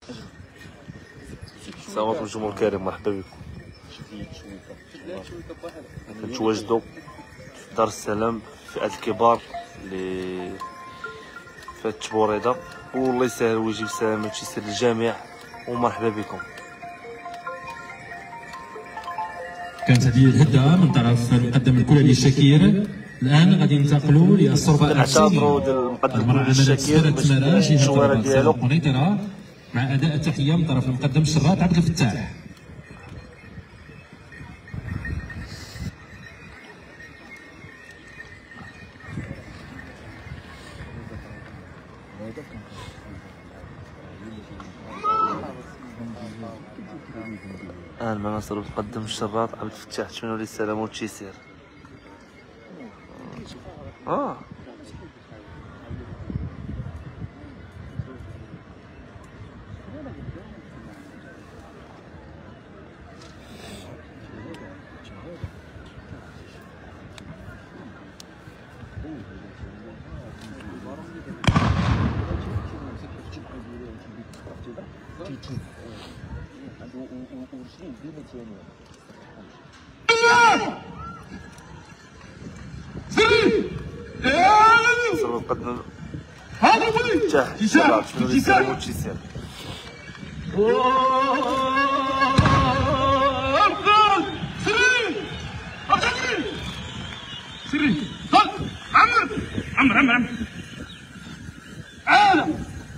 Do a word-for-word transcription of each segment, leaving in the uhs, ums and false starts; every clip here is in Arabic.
السلام عليكم الجمهور الكريم، مرحبا بكم. كنتواجدوا في دار السلام فئة الكبار اللي في التبوريده، والله يسهل ويجيب سلامة وتيسير للجميع، ومرحبا بكم. كانت هذه الهدة من طرف المقدم الكلالي الشكير. الآن غادي ننتقلوا للصربة الثانية. المرأة عملت سفيرة تمارا جهة الرباط قنيطرة مع أداء التحية من طرف المقدم الشراط عبد الفتاح. الآن مناصر المقدم الشراط عبد الفتاح، تمنوا لي السلامة والتيسير. اه المقدم فتاح الشراط، تمنوا لي السلامة والتيسير. سري صل عمر عمر عمر عمر انا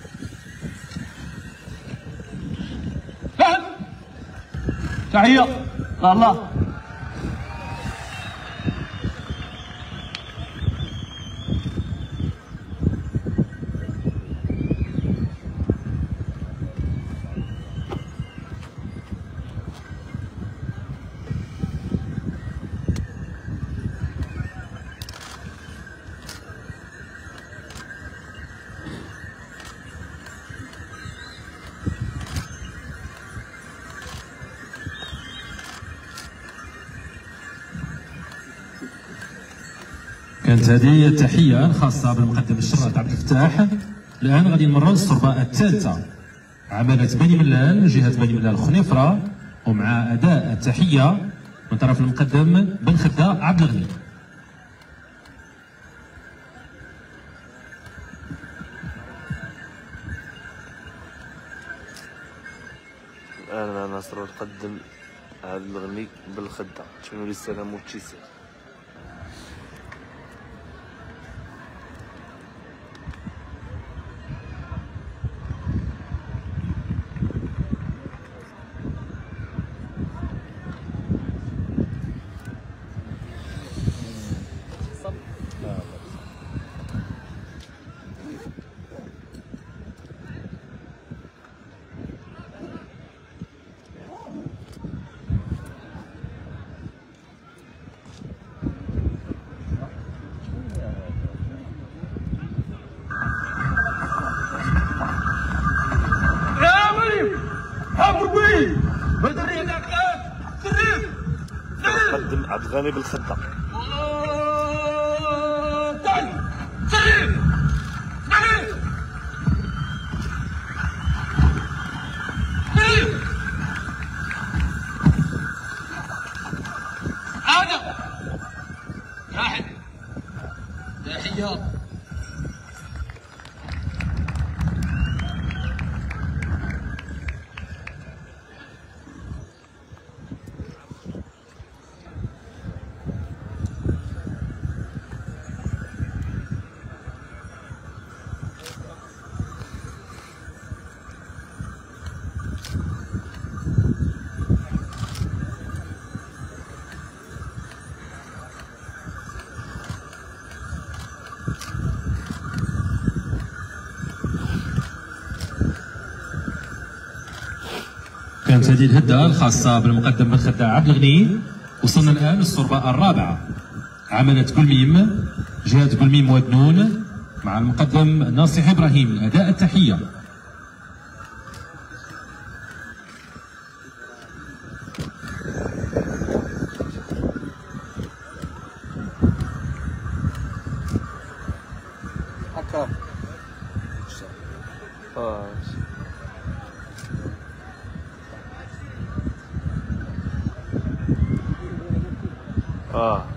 سهل تحية الله. كانت هذه التحية الخاصة بالمقدم الشراط عبد الفتاح. الآن غادي نمروا للصربة الثالثة، عملة بني ملال جهة بني ملال خنيفرة، ومع أداء التحية من طرف المقدم بن خدة عبد الغني. الآن مناصر المقدم عبد الغني بالخدة، تمنوا لي السلامة والتيسير. المقدم عبد الغني بالخدة. هذا واحد تحية. كانت هذه الهدة الخاصة بالمقدم بن خدة عبد الغني. وصلنا الآن للصربة الرابعة، عملة كلميم جهة كلميم ودنون مع المقدم ناصح إبراهيم. أداء التحية. هكا اه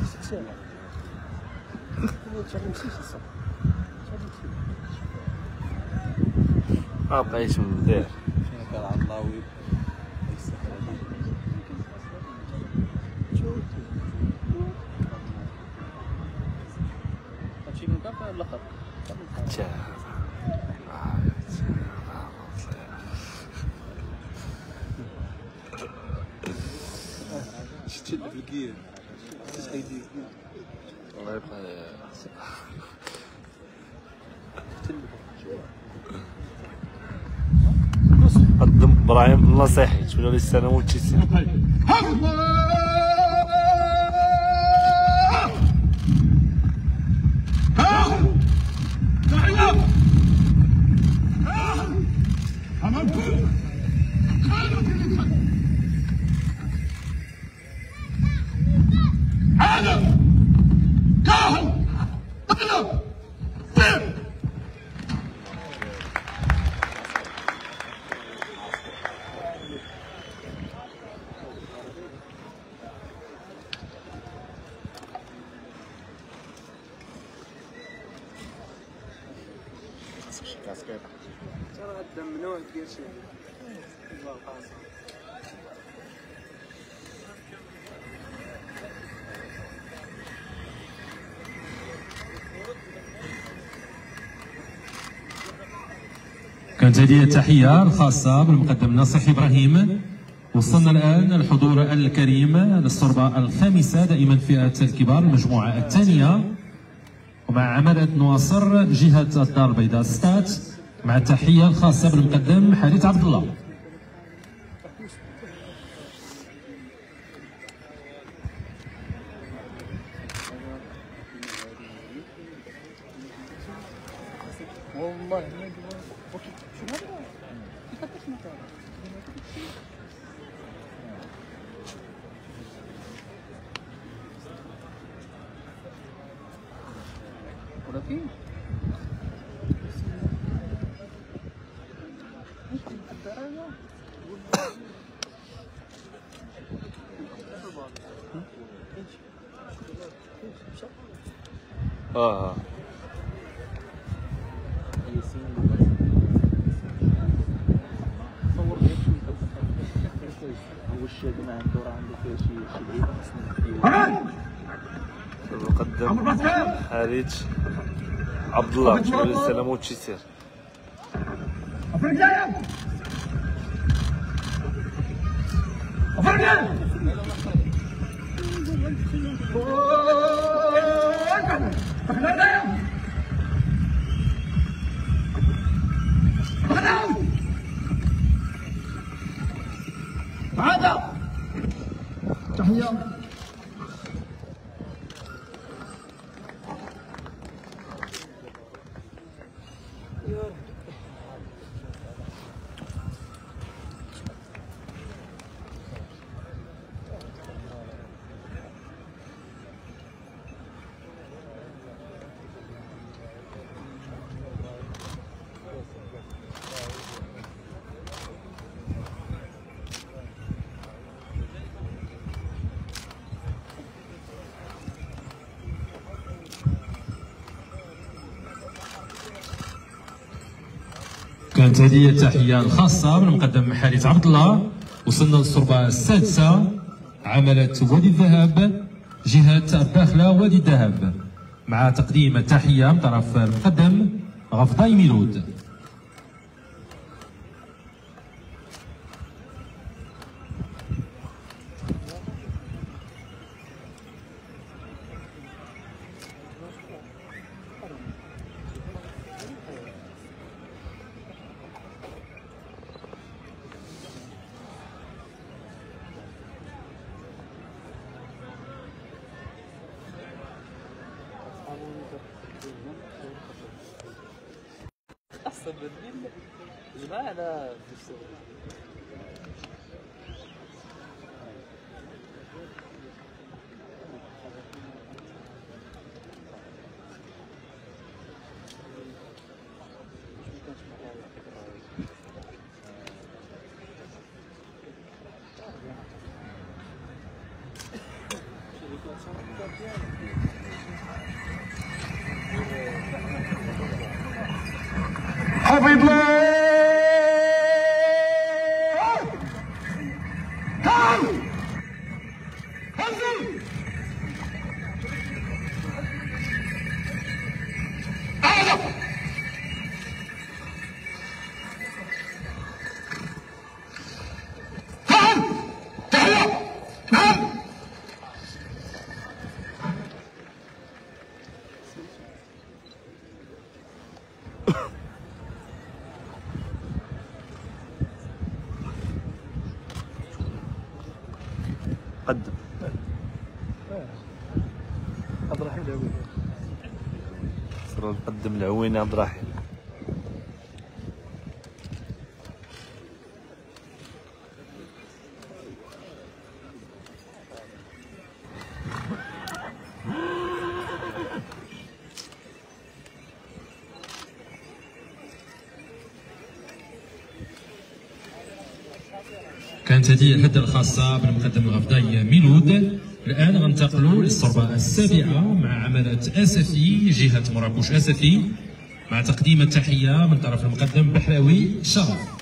اه بقيت من داير شتي الفلكية شتي ايدي الله يبقى قدم ابراهيم النصيحي تقول لي السنه وتشيسي ترى هذا ممنوع ديال شي كانت هذه التحية الخاصة بالمقدم ناصح إبراهيم. وصلنا الآن الحضور الكريم للصربة الخامسة دائما فئة الكبار المجموعة الثانية، ومع عمالة نواصر جهة الدار البيضاء ستات مع التحية الخاصة بالمقدم حارث عبد الله. والله ولكن اه واش ما عنده راه عنده فيها شي شي لعيبه المقدم حارث عبد الله تقول لي السلام وتشيسير تحية كانت هذه التحية الخاصة بالمقدم حارث عبد الله. وصلنا للصربة السادسة عملة وادي الذهب جهة الداخلة وادي الذهب مع تقديم التحية من طرف المقدم غفضاي ميلود. احسن من جماعه انا حفظ الله تعال انزل اهدف تعال تعال نعم قدم عبد الرحيم العويني صرا نقدم العويني عبد الرحيم. كانت هذه الهدة الخاصة بالمقدم الغفضاي ميلود. الآن غنتقلوا للصربة السابعة مع عملة أسفي جهة مراكش أسفي مع تقديم التحية من طرف المقدم بحراوي شرف.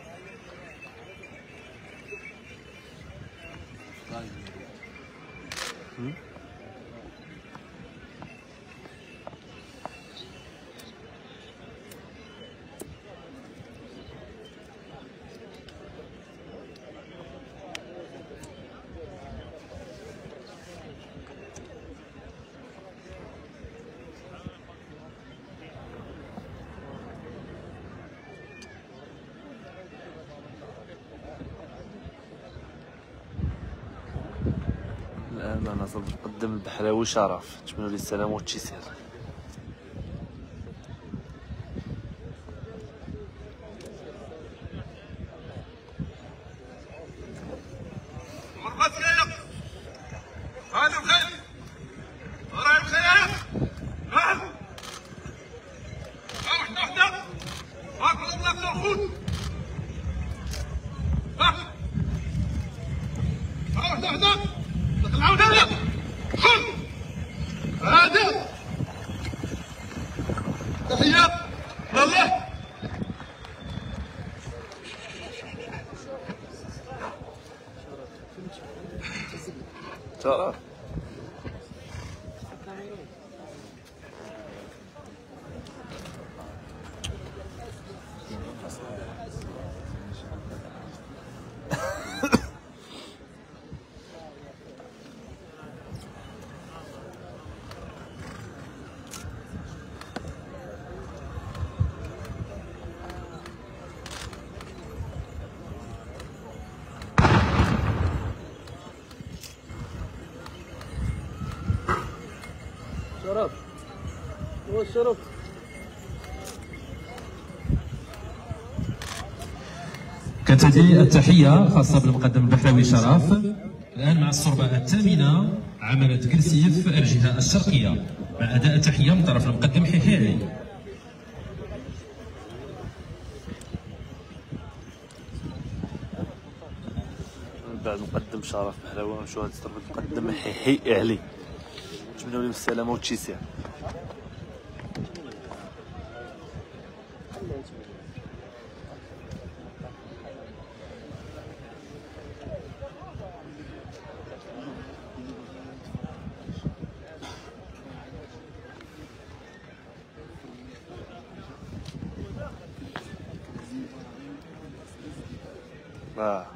الآن أنا صرت نقدم البحراوي شرف. نتمنى ليه السلامة والتيسير. مربط خيرك هذا الخير وراء الخير نعم واحدة واحدة هاك الله تأخذ ها واحدة واحدة العودة خذ هذا تحية لله شرف. شرف هو الشرف. كانت هذه التحية خاصة بالمقدم البحراوي شرف. الآن مع الصربة الثامنة عملة كرسيف الجهة الشرقية مع أداء التحية من طرف المقدم حيحيري. من بعد مقدم شرف بحراوي ونمشيو هاد الصربة مقدم حيحي علي. نتمنى ليه السلامة والتيسير. آه.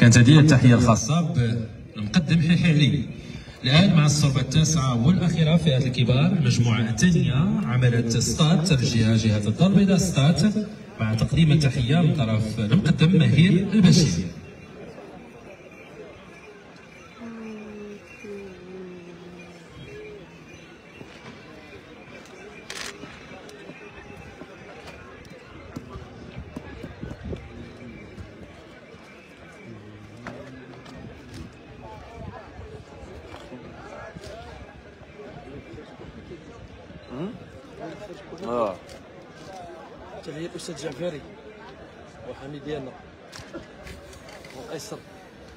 كانت هذه التحية الخاصة بالمقدم حيحيلي. الآن مع الصربة التاسعة والأخيرة فئة الكبار، المجموعة الثانية عملت ستات ترجيها جهة الدار البيضاء ستات، مع تقديم التحية من طرف المقدم مهير البشير. اه تحية الأستاذ جعفري وحميد ديالنا وقيصر.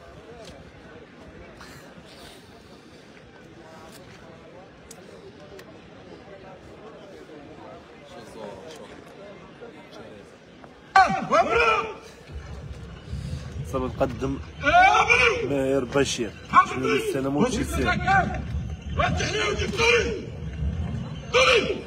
صافي نقدم ماهر بشير من السلام والتيسير. والتحية والدكتوري دوري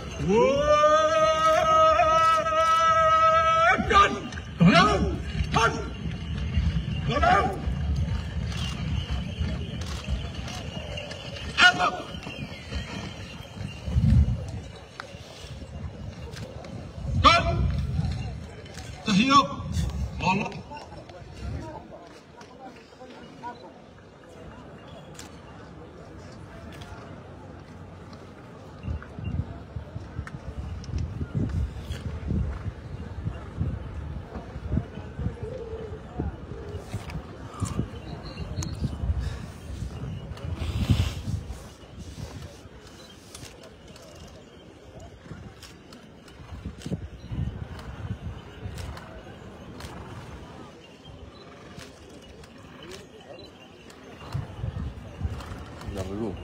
تحية والله نعملوه.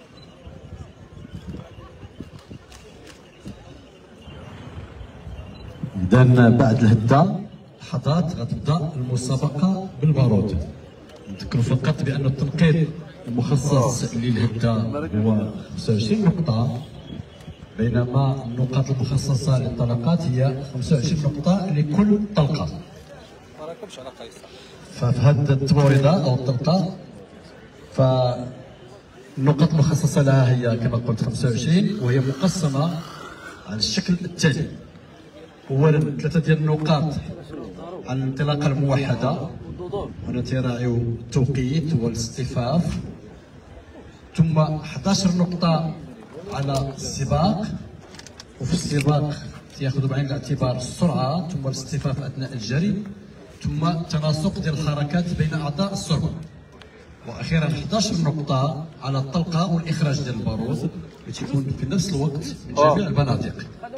إذا بعد الهدة لحظات غتبدا المسابقة بالبارود. نذكر فقط بأن التنقيط المخصص للهدة هو خمسة وعشرين نقطة، بينما النقاط المخصصة للطلقات هي خمسة وعشرين نقطة لكل طلقة. ففي هذه التبويضة أو الطلقة فالنقط المخصصة لها هي كما قلت خمسة وعشرين، وهي مقسمة على الشكل التالي: أولا ثلاثة ديال النقاط على الانطلاقة الموحدة، هنا تيراعيو التوقيت والاصطفاف، ثم أحد عشر نقطة على السباق، وفي السباق تياخذوا بعين الاعتبار السرعة ثم الاصطفاف أثناء الجري، ثم تناسق ديال الحركات بين أعضاء السرعة، واخيرا أحد عشر نقطة على الطلقة والاخراج ديال البارود اللي تيكون في نفس الوقت من جميع البنادق.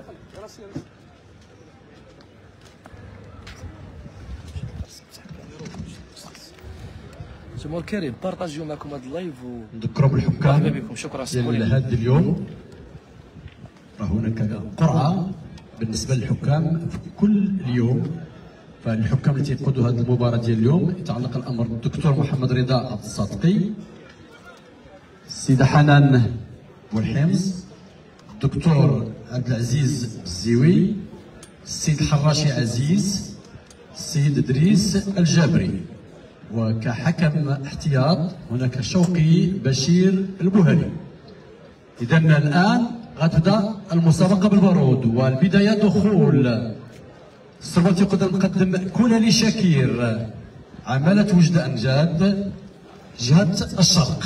جمهور الكريم بارطاجيو معكم هذا اللايف نذكروا بالحكام مرحبا بكم. شكرا ديال هذا اليوم. راه هناك قرعة بالنسبة للحكام في كل يوم، فالحكام اللي تيقودوا هذه المباراة ديال اليوم يتعلق الامر بالدكتور محمد رضا عبد الصادقي، السيدة حنان والحمص، الدكتور عبد العزيز الزيوي، السيد الحراشي عزيز، السيد ادريس الجابري، وكحكم احتياط هناك شوقي بشير البوهري. اذا الان غتبدا المسابقه بالبارود، والبدايه دخول الصربة يقدر نقدم كولالي شاكير عمالة وجد أنجاد جهة الشرق.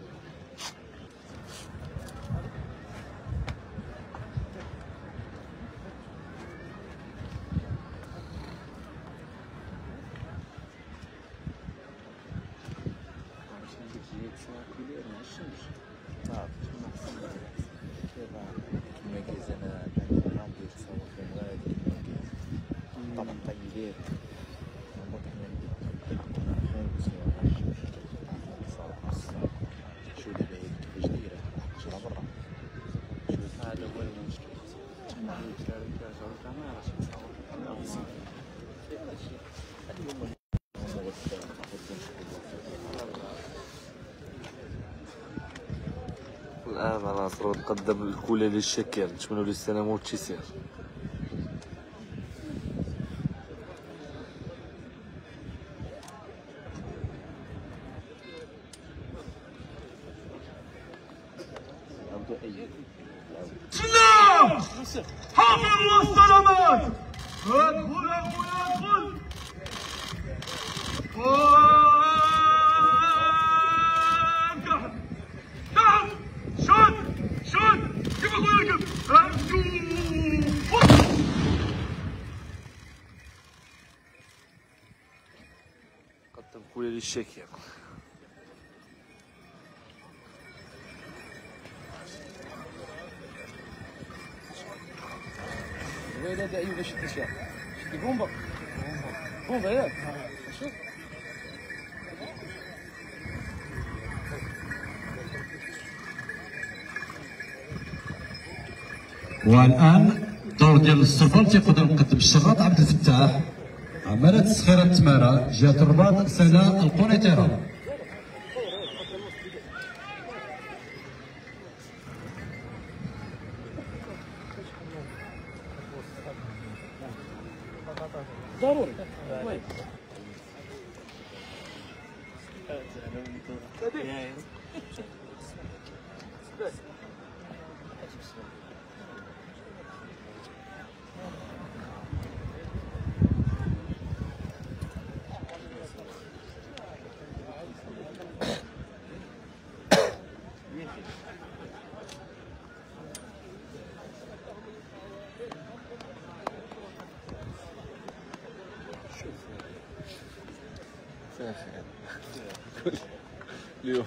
الآن أنا صرت نقدم الكولالي الشاكير، نتمنوا له السلامة والتيسير. بسم الله حافظ والسلامات. ادخل ادخل ادخل. واركع. نعم شد شد كيف اقول لكم. قدم خويا للشاكر. وين هذا ايوب شد الشاف شد بومبا بومبا ياك شوف. والان الدور ديال الصفر تيقدر نقدم الشراط عبد الفتاح عمالة تسخير التمارة جهة الرباط سناء القنيطرة. ضروري اليوم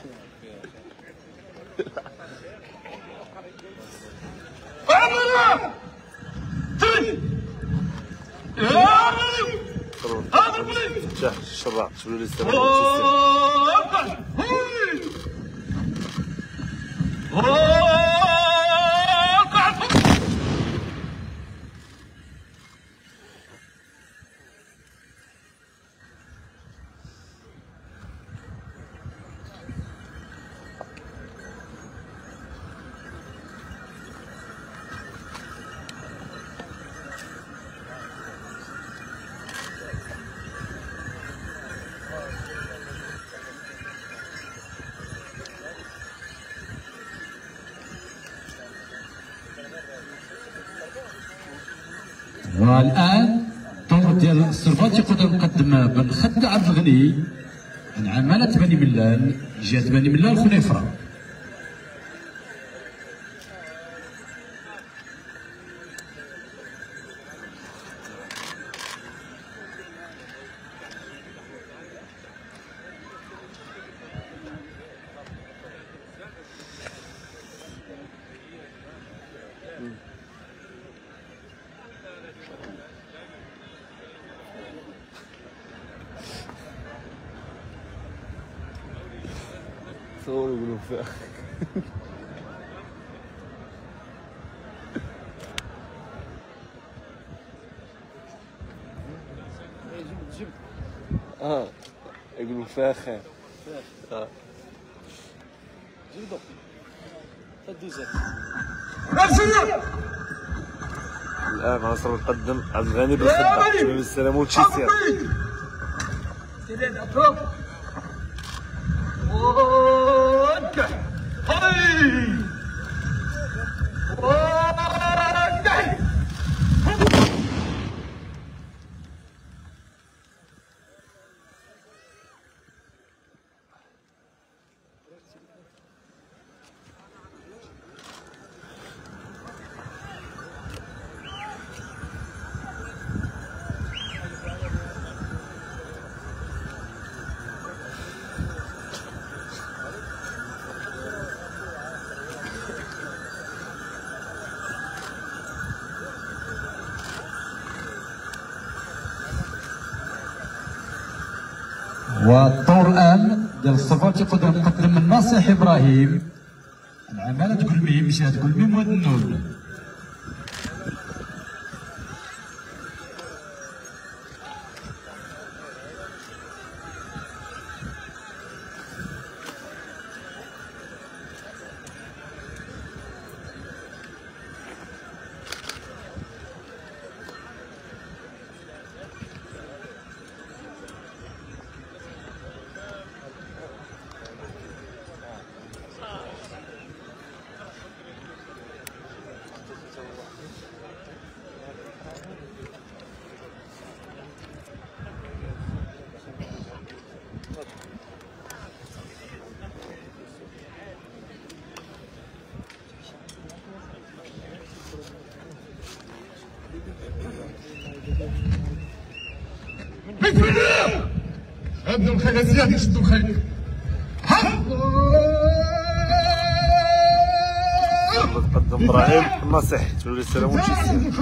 فتاح الشراع تقولوا لي السلام والان الدور ديال الصرفات يقدر نقدم بن خد عبد الغني عن عمالة بني ملال جهة بني ملال خنيفرة. صوروا يقولوا فيها جبت اه يقولوا فاخر اه جبدو تدوزات. الان غنصر نقدم عبد الغني بالخدة تبين بالسلامة وتشيسير. والدور الان ديال الصفات يقدر نقدم الناصح ابراهيم عن عمالة قلميم جهة قلميم واد النول. عندهم خير زياد يشدوا خير تقدم ابراهيم النصيحي تقول لي السلام عليكم.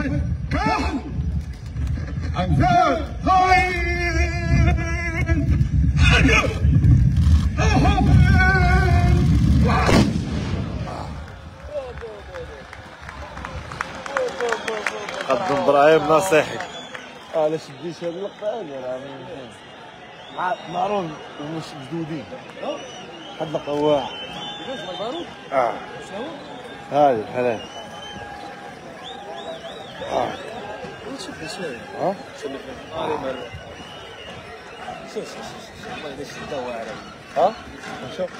قدم ابراهيم نصيحي. اه لا شديت هذه اللقطه هذه راه معروف ومش جدودين. هاد اللقطه واحد اه شنو هذه الحلال. اه شوف شويه ها شوف شوف شوف الله يدير شده واعره. ها شوف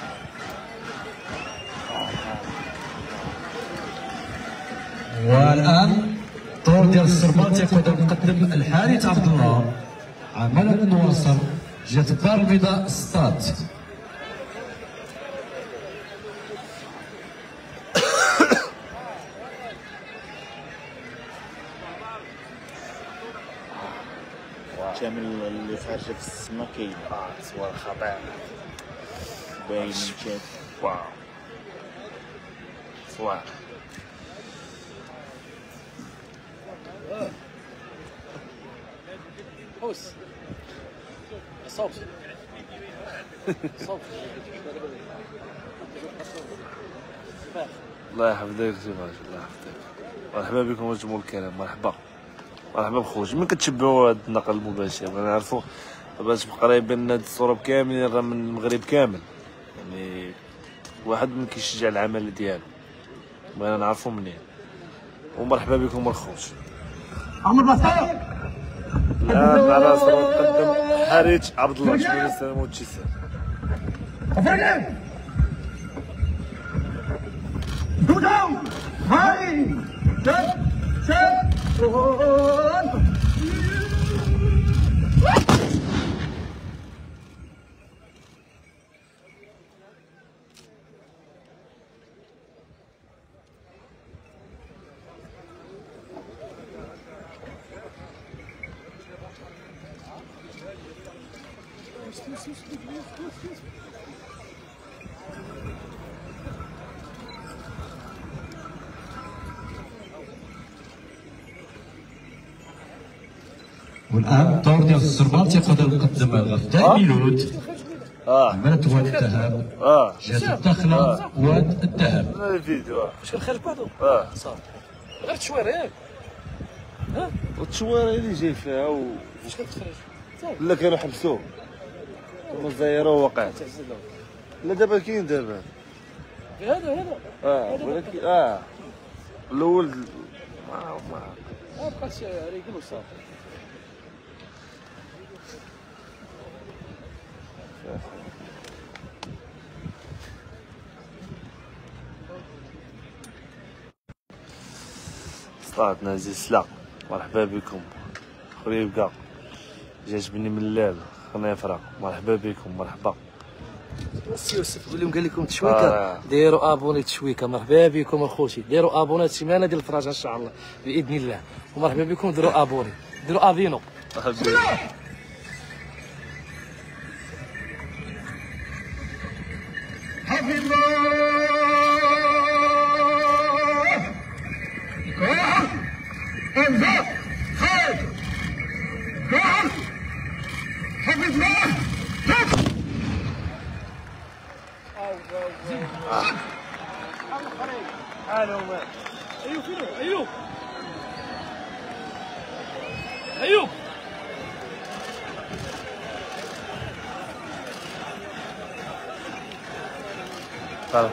والان طور ديال السرباط يقود المقدم الحارث عبد الله. عمالة نواصر جات الدار البيضاء ستاد. كامل اللي خارجه في السما كاين صور خطير باين شاف. واو صور حوس صوت صوت الله يحفظك سي فاج الله يحفظك. مرحبا بكم الجمهور الكرام. مرحبا مرحبا بخوج. من كتشبعوا هذا النقل المباشر بغينا نعرفوا باش قريبين هاد الصوره كاملين راه من المغرب كامل يعني واحد من كيشجع العمل ديالو بغينا نعرفوا منين. ومرحبا بكم الخوج. عمر بصار الان معنا صراحه نقدم حارث عبد الله شكون السلام والتيسير. افرقا Go down! Hey! Set! Set! Run! والان طور ديال السرباط يقود المقدم الغفداء ميلود. اه عملت واد الذهب اه جات الدخله واد الذهب. هذا الفيديو اه واش خارج بعضو اه صافي غير تشوير ياك ها والتشويره اللي جاي فيها و واش كتخرج صافي لا كانوا حبسوه مزيره ووقعت. تعزل لا دابا كاين دابا هذا هذا اه ولكن اه الاول ما ما ما بقاش ريقل وصافي. صلاتنا زيسلا مرحبا بكم. خريبكا جاتبني من الليل خنيفره مرحبا بكم. مرحبا السي يوسف قول لهم قال لكم تشويكه آه. ديروا ابوني تشويكه. مرحبا بكم اخوتي ديروا ابوني السيمانه ديال الفراج ان شاء الله باذن الله. ومرحبا بكم ديروا ابوني ديروا افينو. حبيبي حفظ الله كوح انزل خير كوح حفظ الله ايوب فينو ايوب ايوب طيب.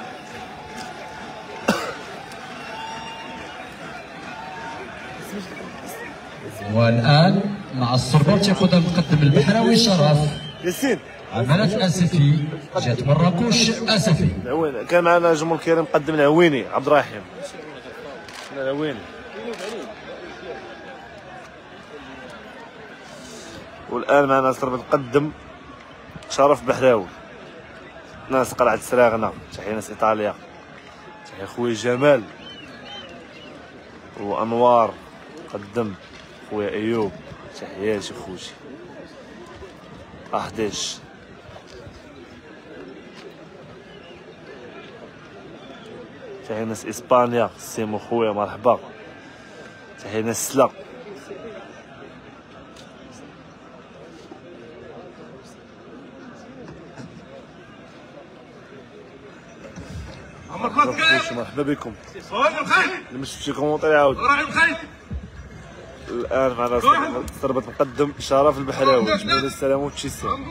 والان مع السرباط يقود المقدم البحراوي شرف. ياسين عملت اسفي جات مراكش اسفي. العويني كان معنا جمهور كريم مقدم العويني عبد الرحيم العويني. والان معنا صرب نقدم شرف بحراوي. ناس قلعة سراغنا تحية ناس ايطاليا تحية خويا جمال وانوار قدم خويا ايوب تحياتي خوتي. أحداش. تحية ناس إسبانيا، سيمو خويا مرحبا. تحية ناس سلا. مرحبا بكم. اللي ما شفتش كومونتير يعاود. الآن معنا ضربة مقدم شرف البحراوي، جميل السلام وتشيسان.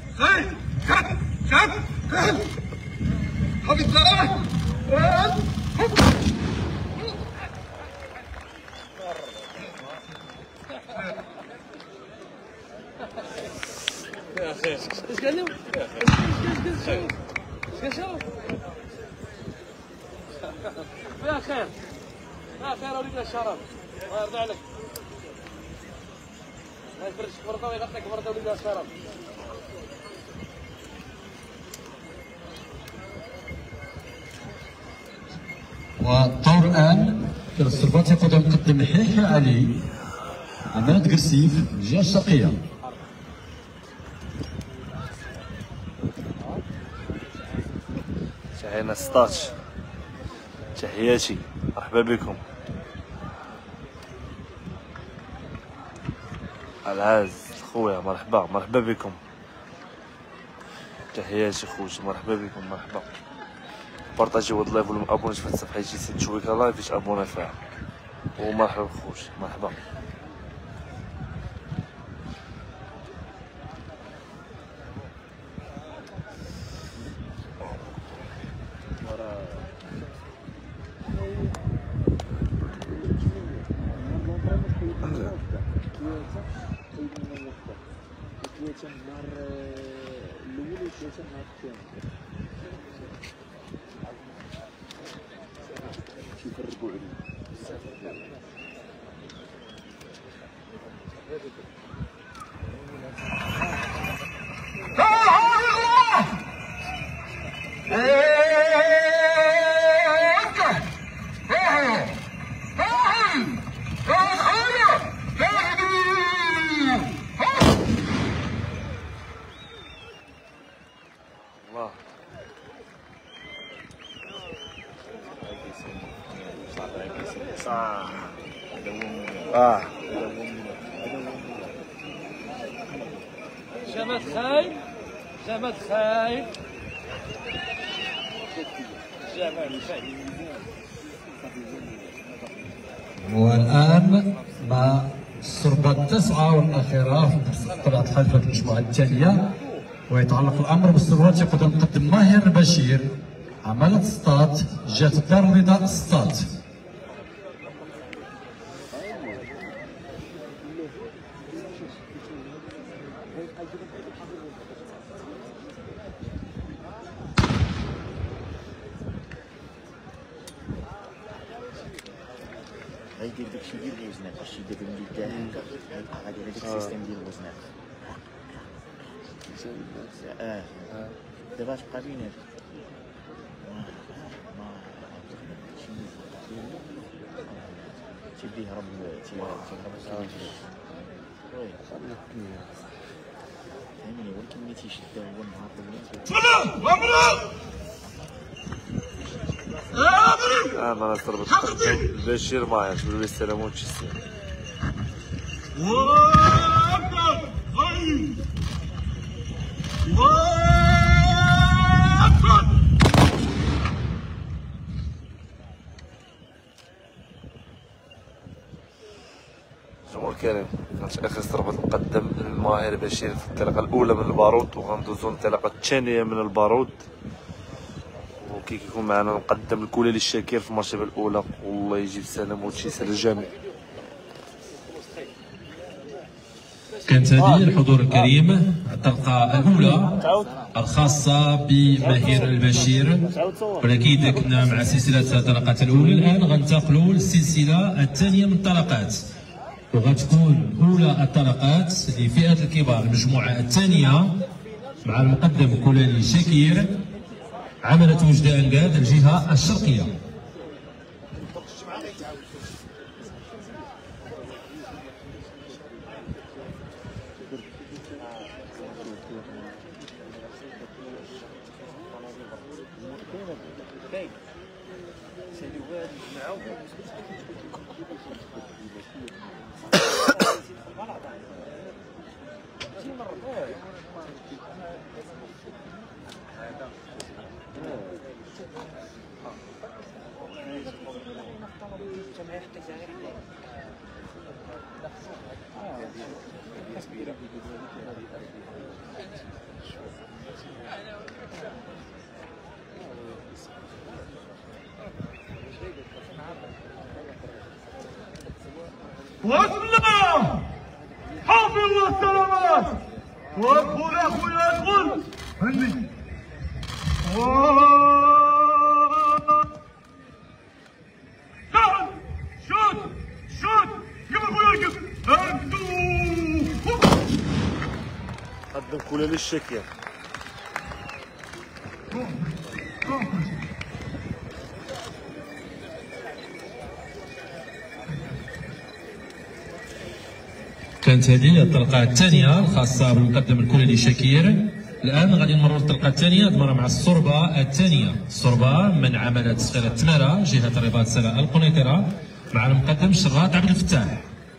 ايش قال له؟ ايش قال فيها خير، فيها خير ولينا الشرف، الله يرضى عليك. ما يفرش فرطه ويغطيك فرطه ولينا الشرف. والدور الان الصربات يقدر يقدم يحيى علي عماد قرسيف الجهه الشرقيه. تحية ستاش، تحياتي مرحبا بكم. العاز خويا مرحبا مرحبا بكم. تحياتي خوتي مرحبا بكم مرحبا. بارطاجيو هاد اللايف ولا ابونيش في صفحتي سيت شويكا لايف باش ابونا فيها. ومرحبا بخوتي مرحبا. النهار الاول وثلاثه النهار الثاني كيفرقوا علينا اه جماد خايب جماد خايب جمال والان مع الصربه التاسعه والاخيره في طلعه الحلبه في المجموعه التاليه، ويتعلق الامر بالصربات يقدر نقدم ماهر البشير عمالة سطات جات الدار البيضاء سطات. غيدير داكشي ديال الوزنات، شي دابا ملي دا هكا غيبقى غادي هذاك السيستم ديال الوزنات. اه دابا تبقى بينات تيبدا يهرب تيهرب وي فهمني، ولكن ملي تيشد هو النهار الاول اه ما نضرب القدم بشير ماير جبريل السلام وتشيسان. جمهور الكريم، كانت اخر ضربة مقدم للماهر بشير في الانطلاقة الأولى من البارود، وغندوزو الانطلاقة الثانية من البارود. وكي كيكون معنا نقدم الكلالي الشاكر في المرتبة الأولى، والله يجيب السلام والتيسير للجميع. كانت هذه الحضور الكريم الطلقة الأولى الخاصة بماهر البشير، ولكن كنا مع سلسلة الطلقات الأولى. الآن غنتقلوا للسلسلة الثانية من الطلقات، وغتكون أولى الطلقات لفئة الكبار المجموعة الثانية مع المقدم كلالي شاكير عملة وجدة أنقاد الجهة الشرقية. كاين سالي واحد يجمعو واسلام حافظ السلامات وادخل يا اخويا ادخل هني تعال شوت شوت قبل اخويا اركب قدم كولا للشاكير. كانت هذه الطلقة الثانية الخاصة بالمقدم الكلي لشاكير. الآن غادي نمروا للطلقة الثانية المرة مع الصربة الثانية. الصربة من عملت صغيرة تمارة جهة رباط سلا القنيطرة مع المقدم شراط عبد الفتاح.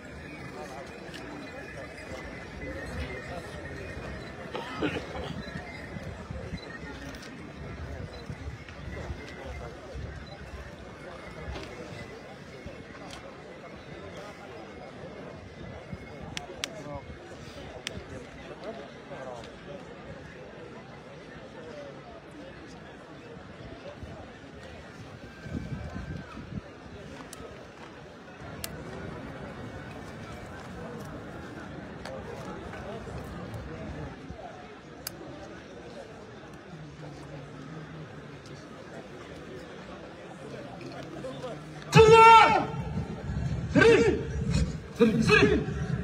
سري سري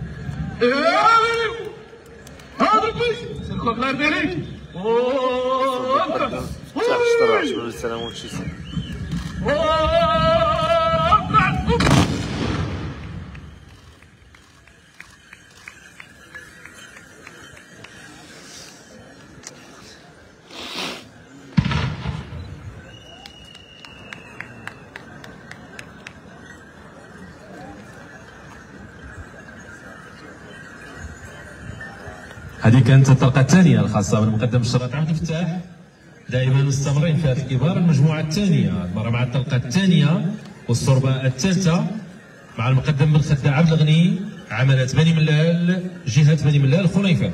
هذا البيت سرقوا الله يرضي عليك. تاع الشطرة شنو السلام وشي سي هذه كانت الطلقة الثانية الخاصة بالمقدم الشراط عبد الفتاح. دائما مستمرين في هذه الكبار. المجموعة الثانية المرة مع الطلقة الثانية والصربة الثالثة مع المقدم بن خداع عبد الغني عملت بني ملال جهة بني ملال خنيفة.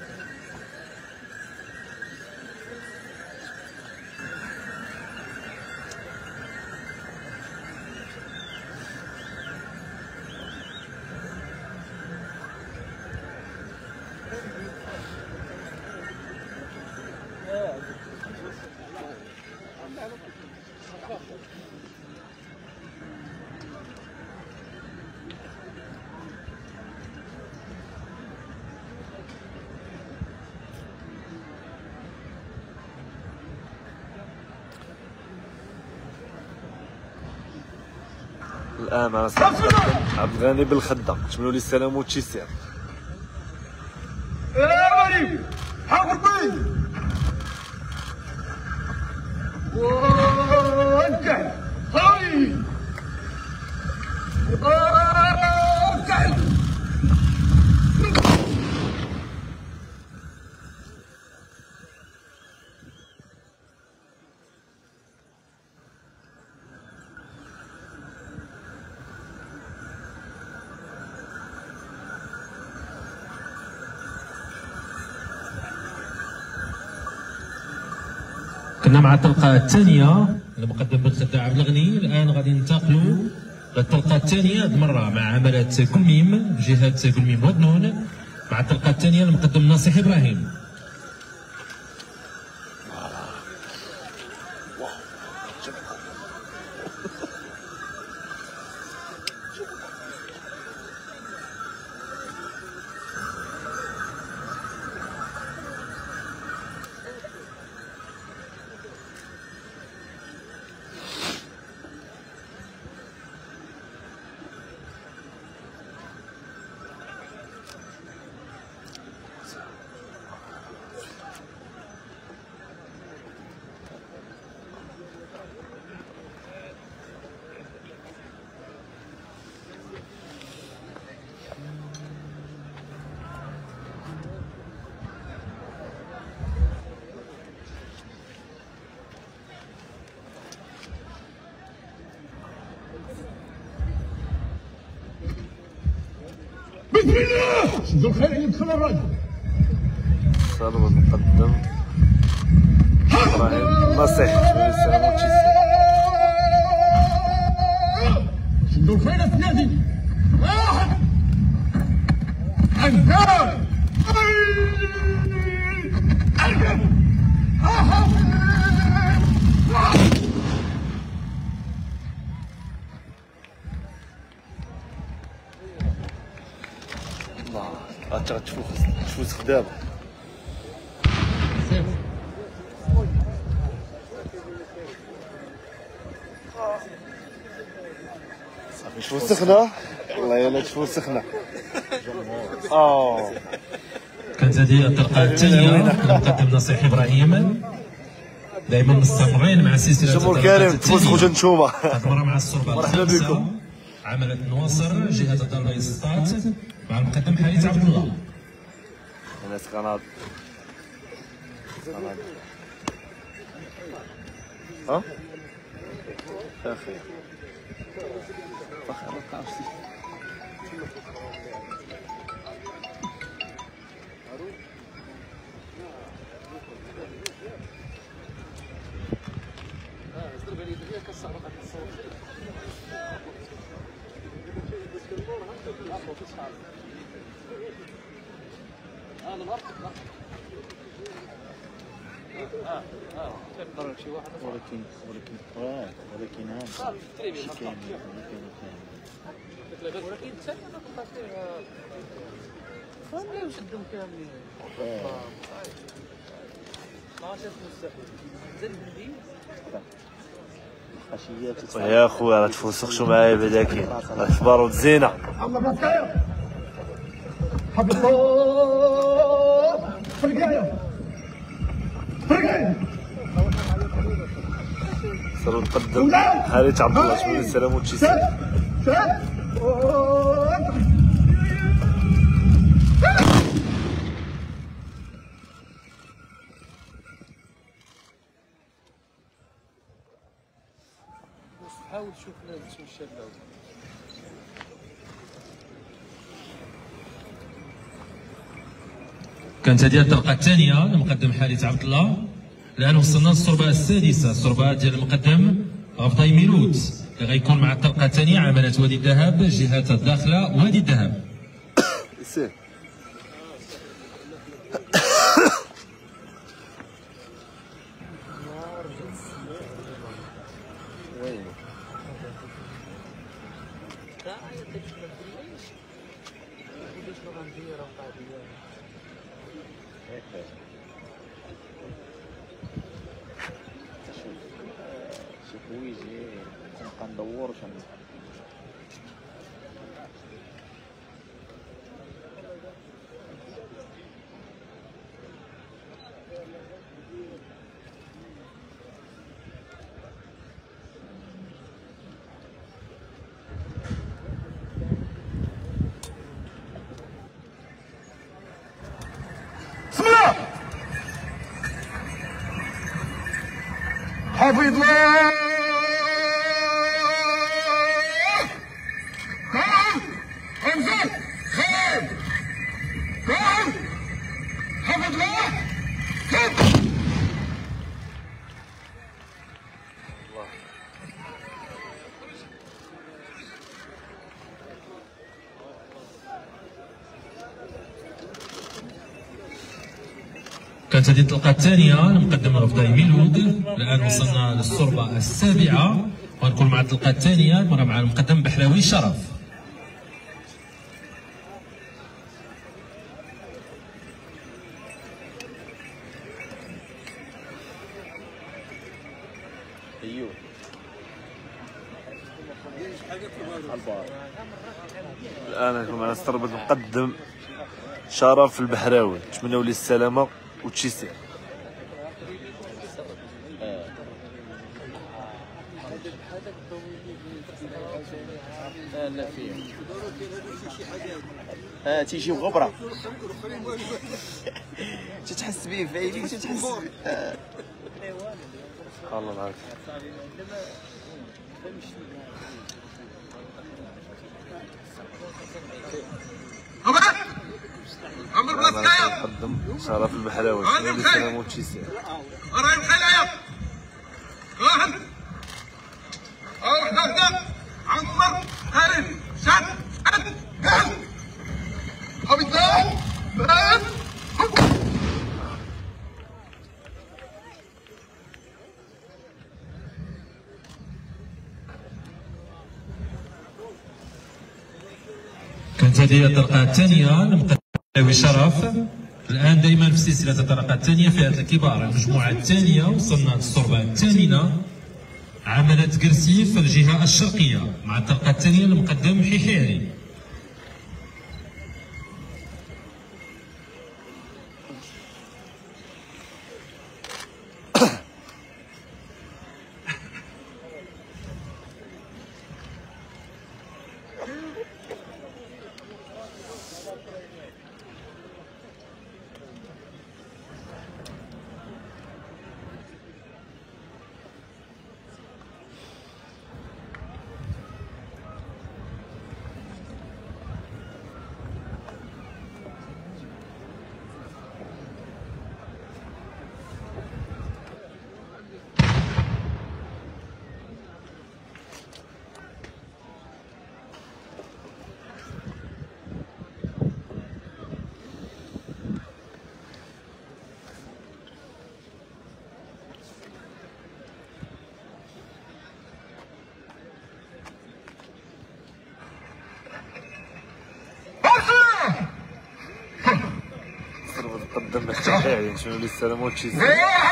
الان انا عبد الغني بالخده تمنوا لي السلام وتشيسير. يا مريم حاضر بي وانكح هاي انكح كنا مع الطلقة الثانية المقدم بن خداع عبد الغني. الآن غادي ننتقلوا للطلقة الثانية هذه المرة مع عملة كلميم جهة كلميم ودنون مع الطلقة الثانية المقدم ناصح إبراهيم. بسم الله شدوا الخير يدخل الراجل صار المقدم ابراهيم نصيح السلام وتشيسي شدوا الخير الثلاثي واحد عزام اركب الله غتشوف تفوز خدامه صافي شوف سخنه والله الا تشوف سخنه اه كانت هذه الطرقه الثانيه المقدم نصيح ابراهيم. دائما مستمرين مع سلسله جمهور كريم تفوز خوجه نتوما هذه المره مع الصربه مرحبا الخامسه بكم. عملت نواصر جهه الضربه السطات مع المقدم حريث عبد الله. الناس كناض ها اخي ولكن ولكن اه ولكن هذا شي كاين ولكن حتى انا كنت عرفتي فهمني واش شدهم كاملين ما عرفتش مستحيل زاد ندي الخشيات يا خويا راه تفوسخشوا معايا بداكين اخبار وتزينه عمر بطاير حب الله فرقايه فرقايه صاروا نقدم حريث عبد الله شويه السلام وتشيسي سات حاول تشوف ناس تمشي لهم كانت هذه الطرقه الثانيه المقدم حريث عبد الله. الان وصلنا للصربه السادسه، الصربه ديال المقدم غفضاي ميلود اللي غيكون مع الطرقه الثانيه عملت وادي الذهب جهه الداخله وادي الذهب. سير شي حوايج كنبقى ندور واش غندير. بسم الله حافظ الله خير انزل خير خير حافظ الله خير كانت هذه الطلقه الثانيه المقدم غفضاي ميلود. الان وصلنا للصربه السابعه ونكون مع الطلقه الثانيه المره مع المقدم بحلاوي شرف. ايوه الان نكون معنا الصربه المقدم شرف البحراوي، نتمنوا ليه السلامه وتشيسي. اه لا فيه اه تيجي غبره تتحس به فايلي تتحس اه الله العافيه. أبا نقدم شرف البحراوي وليد السلام وتشيسير. راهي الخلايا واحد أو حدة عمر خالد شد شد قال أبي الله بلد كانت هذه الطرقة الثانية لمقدم شرف. الآن دائما في سلسلة الطرقة الثانية فئة الكبار المجموعة الثانية وصلنا للصربة الثامنة. عملت قرسي في الجهة الشرقية مع الطرقة الثانية لمقدم حيحيري. قدم الحيحيري شنو وليد السلام وتشيسير.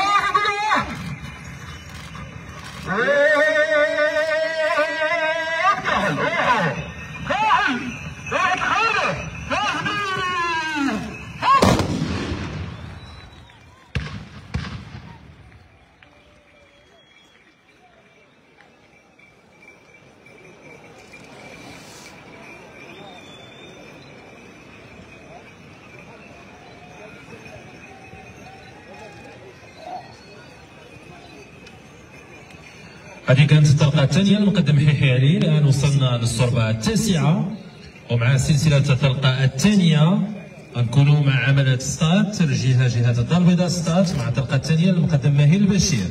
هذه كانت الطرقة الثانية لمقدم حيحيري. الآن وصلنا للصربة التاسعة ومع سلسلة الطرقة الثانية غنكونوا مع عملة ستات الجهة جهة الدار البيضاء ستات مع الطرقة الثانية لمقدم ماهي البشير.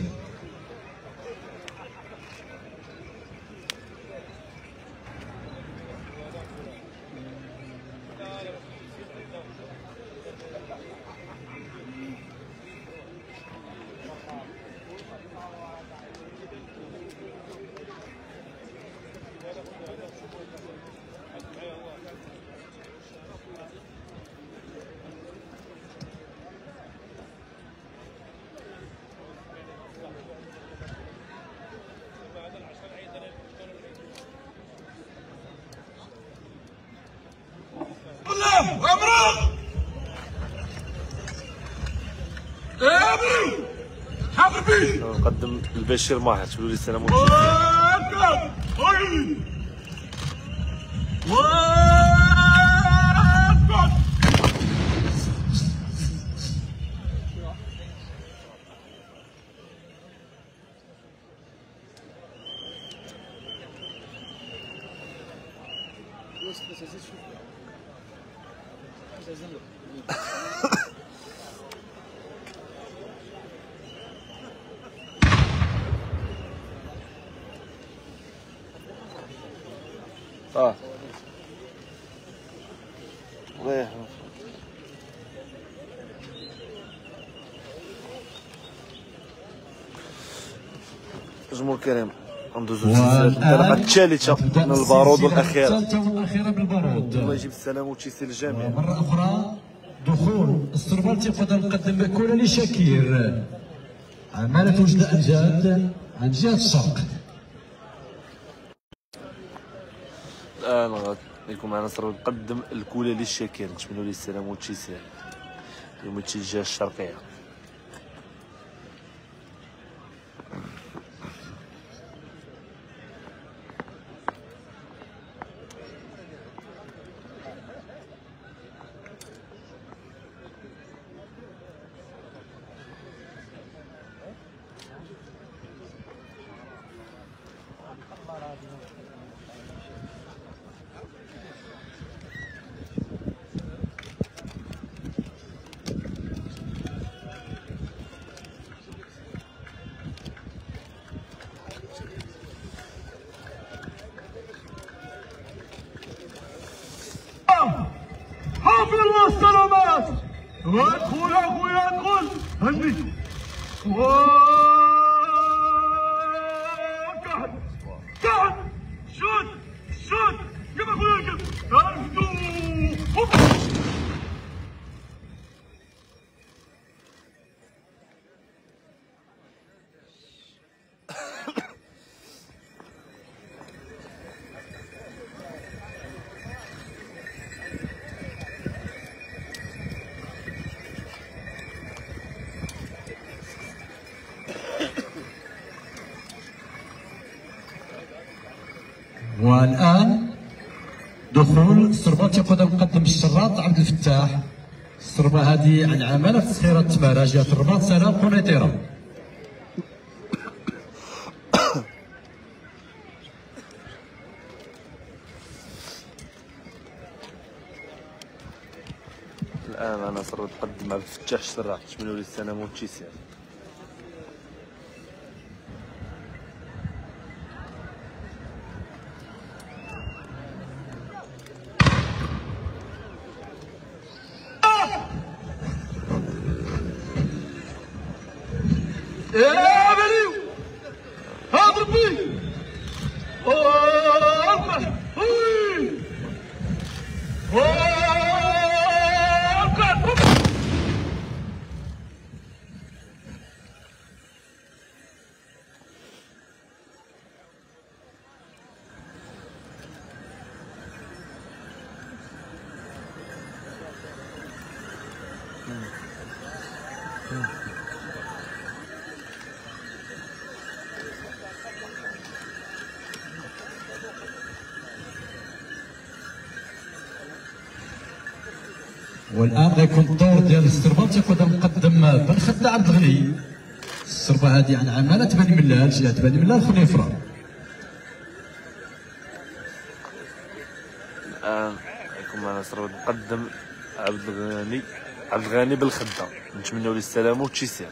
نقدم البشير ماهر تقولوا لي السلام وتشيسير. اه رايح جمهور الكريم ندوزو للطريقة الثالثة من البارود والأخيرة. الثالثة والأخيرة بالبارود. الله يجيب السلامة وتشيسير للجميع. مرة أخرى دخول الصربة تقدر نقدم كرة لشاكير. عمالة وجد أمجاد عن جهة الشرق. الآن غاديكون معنا نصر نقدم الكولة للشاكير نتمنوا ليه السلامة وتشيسير يمثل الجهة الشرقية. وفي الوسط سلامات وادخل يا اخويا ادخل هني قاعد قاعد شوت شوت كيف اخويا كيف والآن دخول السربات يقود المقدم الشراط عبد الفتاح. السربة هذه عن عمالة تسخيرة تمارا جهة الرباط سلام قنيطرة. الآن أنا صرت تقدم عبد الفتاح الشراط تمنية ولي سنة موتشيسير. يا بليو اضرب بيه اربع والآن غيكون الدور ديال السربات يقود المقدم بن خدة عبد الغني. السربة هذه عن عمالة بني ملال جهة بني ملال خنيفرة. الآن غيكون معنا صرت مقدم عبد الغني عبد الغني بالخدة نتمنوا ليه السلامة وتشيسير.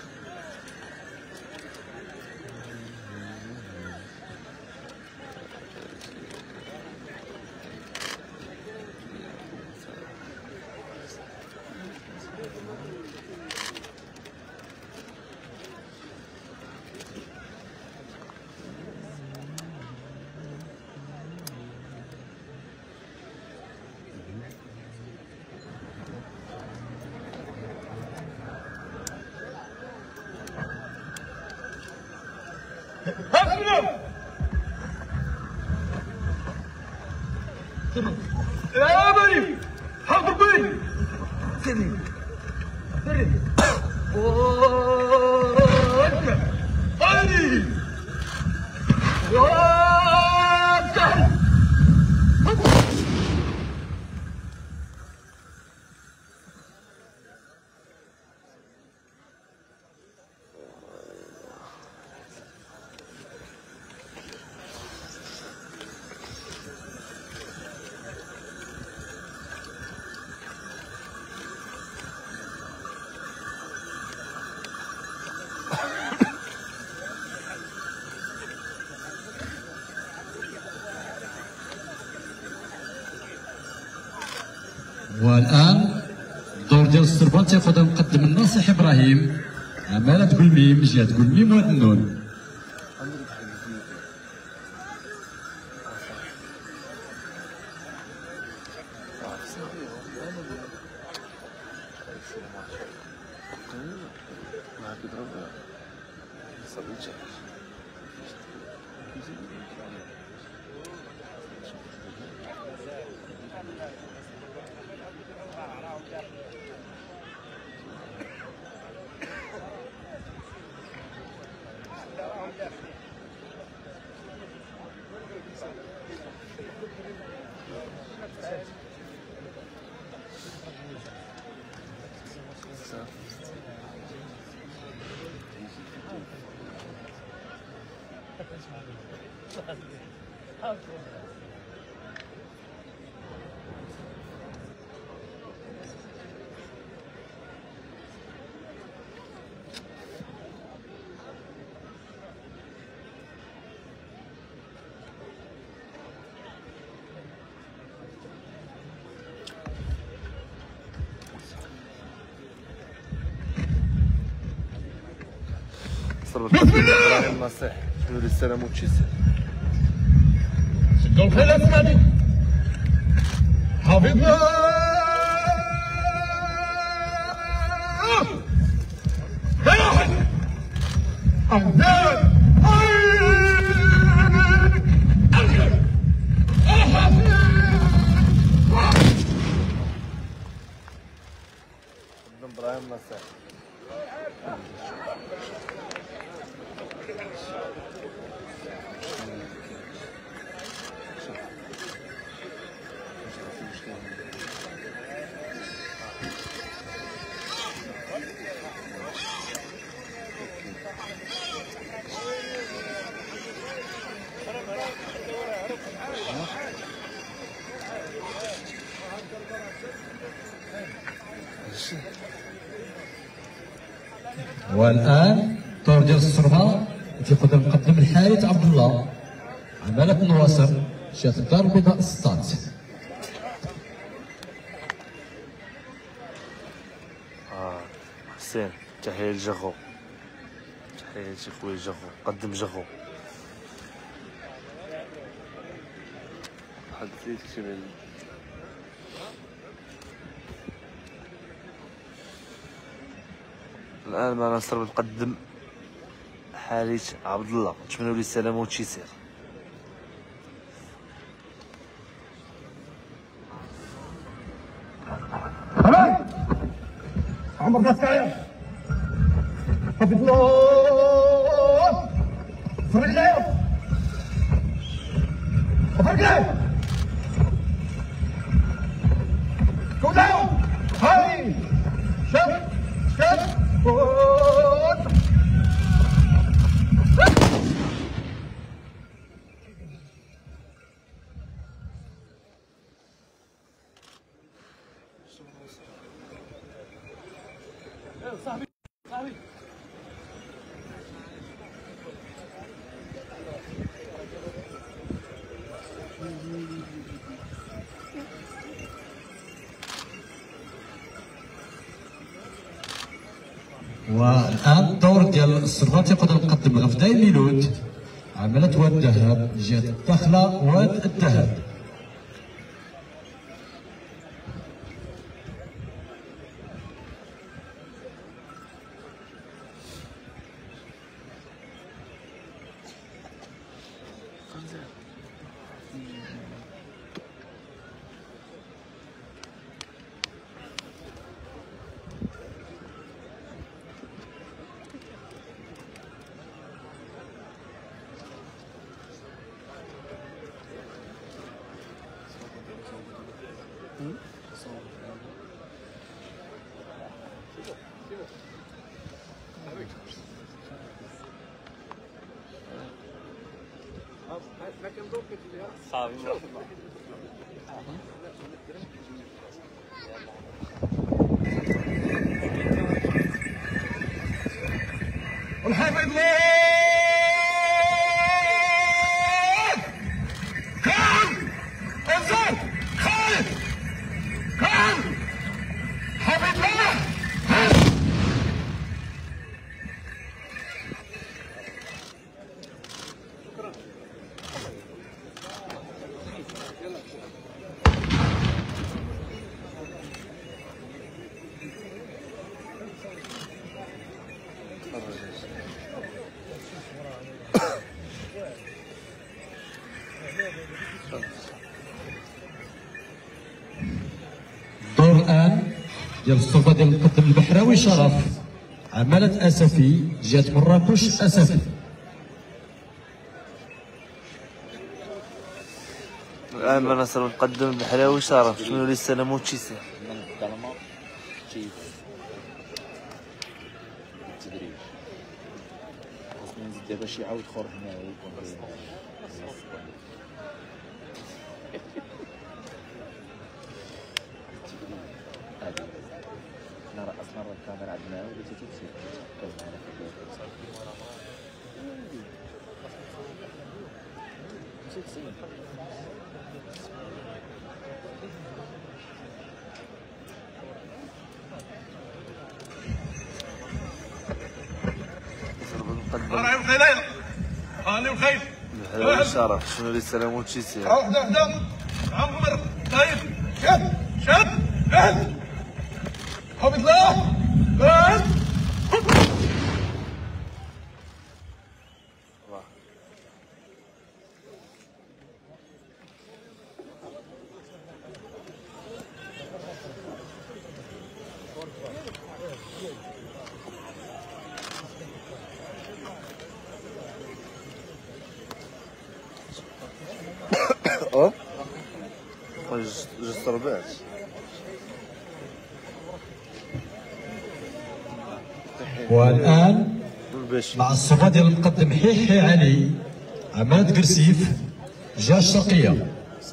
يا بني حاضر بي سلم سلم وانت علي وانت والآن الدور ديال السربات ياخذ المقدم الناصح ابراهيم عمالة تقول ميم جهة تقول ميم وهاد النون. ابراهيم نصيح نوري السلام وتشيسر. شدوا الخيل اسمعني حافظنا يا واحد أمجاد ابراهيم نصيح. والان دور ديال الصربه تيقدر نقدم الحارث عبد الله عمالة النواصر جات الدار البيضاء السطات. اه حسين تحية لجغو، تحية لشي خويا جغو، قدم جغو. واحد زيد شي بعيد. الان معنا نصر نقدم حارث عبد الله، نتمنوا ليه السلامة وتيسير. عمر ناس كايا حفظ الله فرق ليه فرق ليه كوداو هاي شف شف صاحبي صاحبي والان الدور ديال الصربه تيقدر نقدم غفداي ميلود عملت واد الذهب جهه الداخله واد الذهب. والحافظ الله كان انزل خالد كان حافظ الله الدور الان ديال الصربه ديال المقدم البحراوي شرف عمالة اسفي جهه مراكش اسفي. الان معنا نصر نقدم البحراوي شرف، نتمنوا ليه السلامة وتيسير. من الظلمة كيف التدريج خاصنا نزيد دابا شي عاود اخر هنا ويكون حنا راه اصلا راه الكاميرا عندنا ولات تتسير تتحكم معنا في نقدم راعي الخيلين هاني الخيل الهلا والشرف. شنو اللي سلام وتشيسير. هدا هدا عمر طيب شد شد شد حمد الله شد اه جوج ضربات. والان الباشي مع الصفه ديال المقدم حيحي علي عماد قرسيف جهه الشرقيه.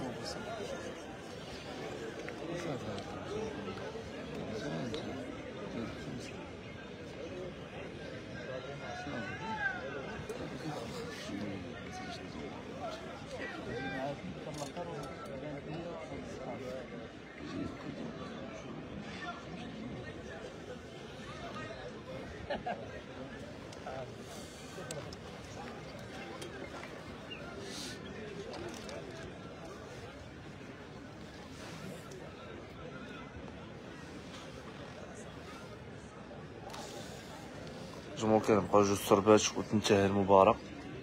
جمهور كان بقاو جوج ضربات وتنتهي المباراة.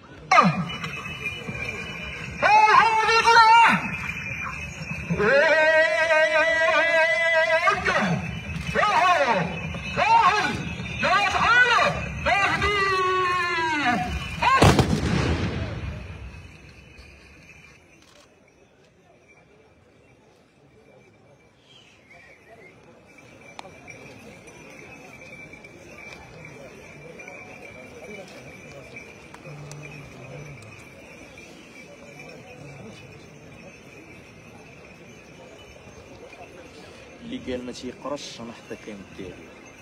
اللي قال ما تيقرش انا حتى كندير.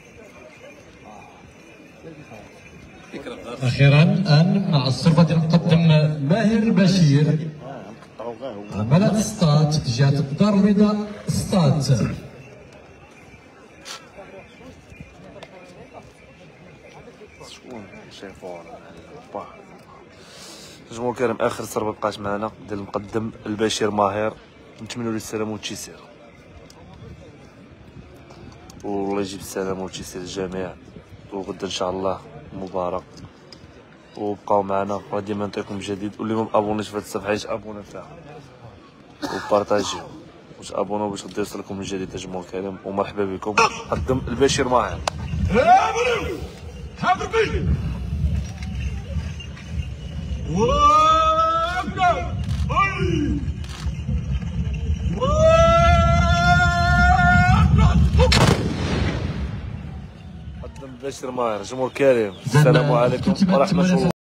اخيرا الان مع الصفه ديال المقدم ماهر البشير اه نقطعو غا هو عملت السطات جهه الدار البيضاء سطات. شكون شايفون با جمهور كريم. اخر ضربه بقات معنا ديال المقدم البشير ماهر. نتمنوا له السلامه والتيسير والله يجيب السلامه والتيسير للجميع. وغدا ان شاء الله مبارك وبقاو معنا وديما نعطيكم جديد. واللي ما ابونيش في هذه الصفحه يتابونا فيها وبارطاجيو وتابوناو باش غدا يوصلكم الجديد يا جمهور الكريم. ومرحبا بكم. قدم البشير ماهر. يا مريم حاضر بيجي وابدا اي قدم البشير ماهر. جمهور الكريم السلام عليكم ورحمه الله.